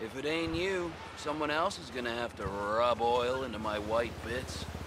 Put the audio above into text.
If it ain't you, someone else is gonna have to rub oil into my white bits.